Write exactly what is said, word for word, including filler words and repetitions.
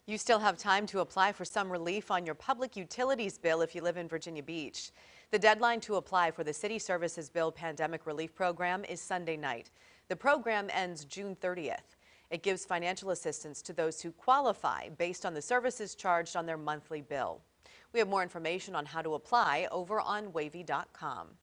You still have time to apply for some relief on your public utilities bill if you live in Virginia Beach. The deadline to apply for the City Services Bill Pandemic Relief Program is Sunday night. The program ends June thirtieth. It gives financial assistance to those who qualify based on the services charged on their monthly bill. We have more information on how to apply over on wavy dot com.